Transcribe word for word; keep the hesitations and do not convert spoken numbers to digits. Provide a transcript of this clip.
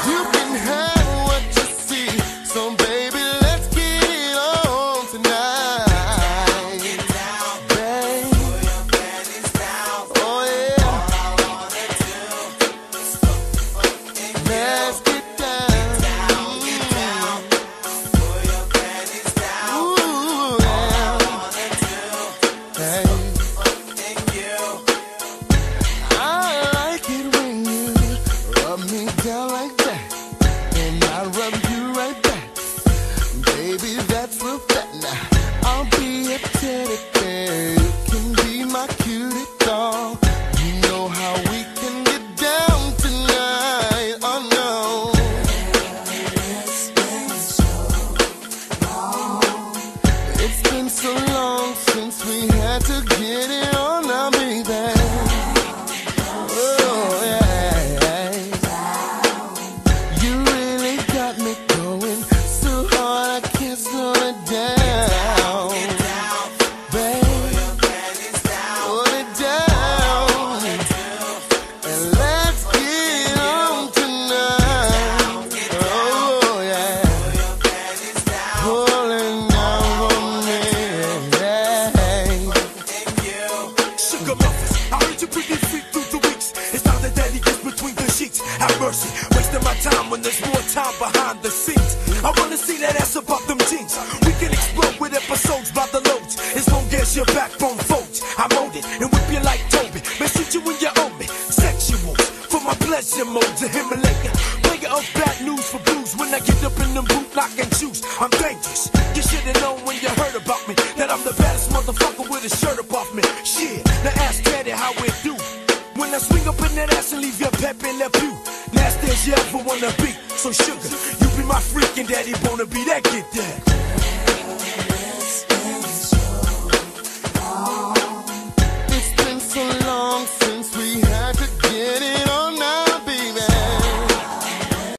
You can have what you see, so baby, let's get it on tonight. Babe, oh yeah, let's get down. Ooh, yeah. Hey. I like it when you rub me down like that, and I rub you right back. Baby, that's real fat now. I'll be a teddy bear, you can be my cutie doll. You know how we can get down tonight. Oh no, it's been so long. It's been so long since we had to get it on now, baby. Oh yeah, you really got me going so hard I can't slow it down. Babe, put it down, and let's get on tonight. Oh yeah, pulling down for me. Yeah. Sugar muffins, I heard you pretty freak through the weeks. It's time that daddy gets between the sheets. Have mercy, wasting my time when there's more time behind the scenes. I wanna see that ass above them jeans. We can explode with episodes by the loads, as long as your backbone folds. I mold it and whip you like Toby. Man, shoot you when you own me. Sexual, for my pleasure modes, a Himalaya. Player of bad news for blues. When I get up in them boot knocking shoes, I'm dangerous. You should've known when you heard about me that I'm the baddest motherfucker with a shirt up off me. Shit, now ask Daddy how it do when I swing up in that ass and leave your pep in that pew. Nasty as you ever wanna be. So sugar, you be my freak and Daddy wanna be that kid there.